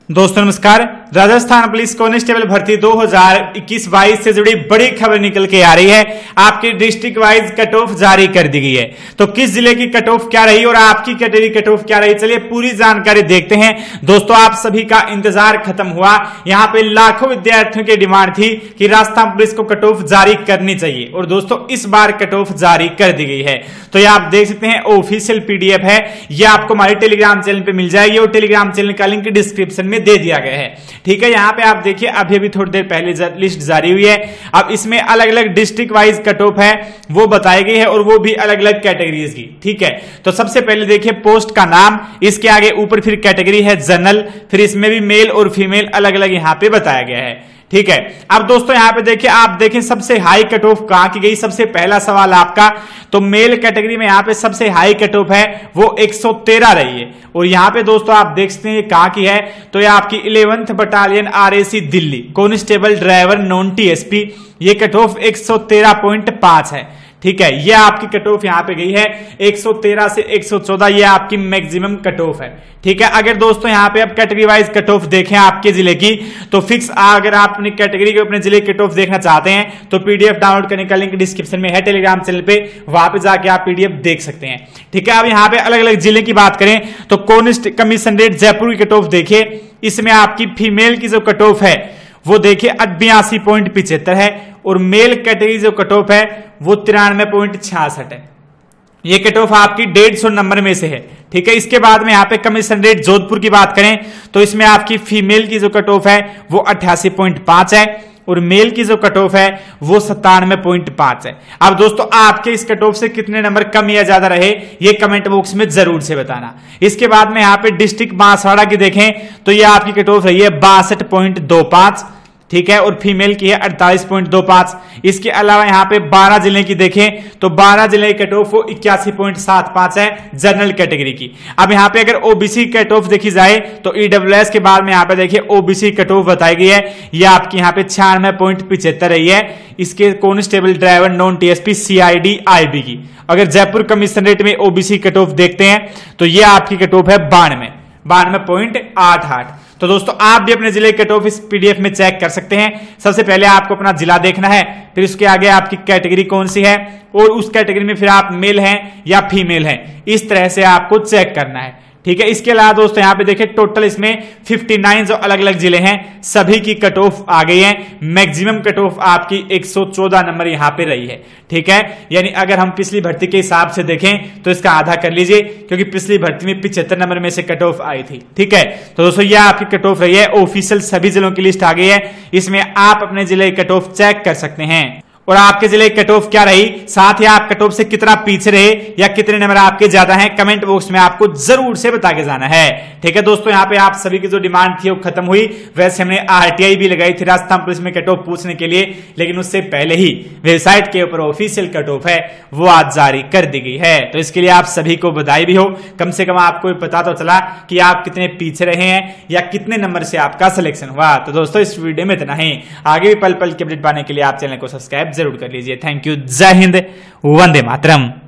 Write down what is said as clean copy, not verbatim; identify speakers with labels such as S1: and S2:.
S1: दोस्तों नमस्कार। Rajasthan police constable भर्ती 2021-22 से जुड़ी बड़ी खबर निकल के आ रही है। आपकी डिस्ट्रिक्ट वाइज कट ऑफ जारी कर दी गई है। तो किस जिले की कट ऑफ क्या रही और आपकी कैटेगरी कट ऑफ क्या रही, चलिए पूरी जानकारी देखते हैं। दोस्तों आप सभी का इंतजार खत्म हुआ। यहाँ पे लाखों विद्यार्थियों की डिमांड थी कि राजस्थान पुलिस को कट ऑफ जारी करनी चाहिए और दोस्तों इस बार कट ऑफ जारी कर दी गई है। तो ये आप देख सकते हैं ऑफिशियल पीडीएफ है, ये आपको हमारे टेलीग्राम चैनल पे मिल जाएगी और टेलीग्राम चैनल का लिंक डिस्क्रिप्शन में दे दिया गया है। ठीक है, यहाँ पे आप देखिए अभी थोड़ी देर पहले लिस्ट जारी हुई है। अब इसमें अलग अलग डिस्ट्रिक्ट वाइज कट ऑफ है वो बताई गई है और वो भी अलग अलग कैटेगरीज की। ठीक है, तो सबसे पहले देखिए पोस्ट का नाम, इसके आगे ऊपर फिर कैटेगरी है जनरल, फिर इसमें भी मेल और फीमेल अलग अलग यहाँ पे बताया गया है। ठीक है, अब दोस्तों यहाँ पे देखिए आप देखें सबसे हाई कट ऑफ कहां की गई। सबसे पहला सवाल आपका, तो मेल कैटेगरी में यहाँ पे सबसे हाई कट ऑफ है वो 113 रही है और यहाँ पे दोस्तों आप देख सकते हैं कहां की है, तो ये आपकी 11th battalion RAC Delhi constable driver non TSP, ये कट ऑफ 113.5 है। ठीक है, ये आपकी कट ऑफ यहाँ पे गई है 113 से 114, ये आपकी मैक्सिमम कट ऑफ है। ठीक है, अगर दोस्तों यहाँ पे अब कैटेगरी वाइज कट ऑफ देखें आपके जिले की, तो फिक्स अगर आप अपनी कैटेगरी के अपने जिले की कट ऑफ देखना चाहते हैं तो पीडीएफ डाउनलोड करने का लिंक डिस्क्रिप्शन में है टेलीग्राम चैनल पे, वहां पे जाके आप पीडीएफ देख सकते हैं। ठीक है, अब यहाँ पे अलग अलग जिले की बात करें तो कमिश्नरेट जयपुर की कट ऑफ देखिए, इसमें आपकी फीमेल की जो कट ऑफ है वो देखिए 82.75 है और मेल कैटेगरी जो कट ऑफ है वो 93.66 है। ये कट ऑफ आपकी 150 नंबर में से है। ठीक है, इसके बाद में यहाँ पे कमिश्नरेट जोधपुर की बात करें तो इसमें आपकी फीमेल की जो कट ऑफ है वो 88.5 है और मेल की जो कट ऑफ है वो 97.5 है। अब दोस्तों आपके इस कट ऑफ से कितने नंबर कम या ज्यादा रहे ये कमेंट बॉक्स में जरूर से बताना। इसके बाद में यहाँ पे डिस्ट्रिक्ट बांसवाड़ा की देखें तो ये आपकी कट ऑफ रही है 62.25। ठीक है, और फीमेल की है 48.25। इसके अलावा यहाँ पे 12 जिले की देखें तो 12 जिले की कट ऑफ 81.75 है जनरल कैटेगरी की। अब यहाँ पे अगर ओबीसी कट ऑफ देखी जाए तो EWS के बाद में यहाँ पे देखिए ओबीसी कट ऑफ बताई गई है, ये आपकी यहाँ पे 96.75 रही है। इसके constable driver non TSP CID IB की। अगर जयपुर कमिश्नरेट में ओबीसी कट ऑफ देखते हैं तो ये आपकी कट ऑफ है 92.88। तो दोस्तों आप भी अपने जिले की कट ऑफ इस पीडीएफ में चेक कर सकते हैं। सबसे पहले आपको अपना जिला देखना है, फिर उसके आगे आपकी कैटेगरी कौन सी है और उस कैटेगरी में फिर आप मेल हैं या फीमेल हैं, इस तरह से आपको चेक करना है। ठीक है, इसके अलावा दोस्तों यहाँ पे देखिए टोटल इसमें 59 जो अलग अलग जिले हैं सभी की कट ऑफ आ गई है। मैक्सिमम कट ऑफ आपकी 114 नंबर यहाँ पे रही है। ठीक है, यानी अगर हम पिछली भर्ती के हिसाब से देखें तो इसका आधा कर लीजिए क्योंकि पिछली भर्ती में 75 नंबर में से कट ऑफ आई थी। ठीक है, तो दोस्तों यह आपकी कट ऑफ रही है। ऑफिशियल सभी जिलों की लिस्ट आ गई है, इसमें आप अपने जिले की कट ऑफ चेक कर सकते हैं और आपके जिले की कट ऑफ क्या रही, साथ ही आप कट ऑफ से कितना पीछे रहे या कितने नंबर आपके ज्यादा हैं, कमेंट बॉक्स में आपको जरूर से बता के जाना है। ठीक है दोस्तों, यहाँ पे आप सभी की जो डिमांड थी वो खत्म हुई। वैसे हमने RTI भी लगाई थी राजस्थान पुलिस में कट ऑफ पूछने के लिए, लेकिन उससे पहले ही वेबसाइट के ऊपर ऑफिशियल कट ऑफ है वो आज जारी कर दी गई है। तो इसके लिए आप सभी को बधाई भी हो, कम से कम आपको पता तो चला कि आप कितने पीछे रहे हैं या कितने नंबर से आपका सिलेक्शन हुआ। तो दोस्तों इस वीडियो में इतना ही, आगे भी पल पल की अपडेट पाने के लिए आप चैनल को सब्सक्राइब जरूर कर लीजिए। थैंक यू, जय हिंद, वंदे मातरम।